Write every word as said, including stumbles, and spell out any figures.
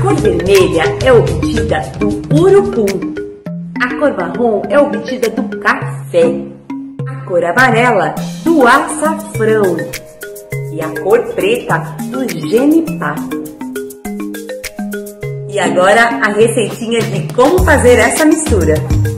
cor vermelha é obtida do urucum. A cor marrom é obtida do café. A cor amarela do açafrão. E a cor preta do jenipapo. E agora a receitinha de como fazer essa mistura.